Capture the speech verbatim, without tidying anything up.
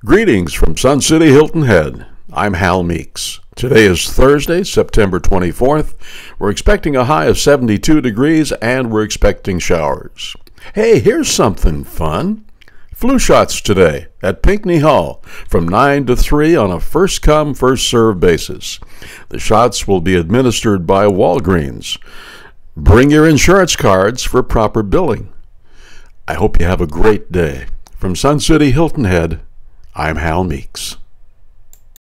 Greetings from Sun City Hilton Head. I'm Hal Meeks. Today is Thursday, September twenty-fourth. We're expecting a high of seventy-two degrees and we're expecting showers. Hey, here's something fun. Flu shots today at Pinckney Hall from nine to three on a first-come, first-served basis. The shots will be administered by Walgreens. Bring your insurance cards for proper billing. I hope you have a great day. From Sun City Hilton Head, I'm Hal Meeks.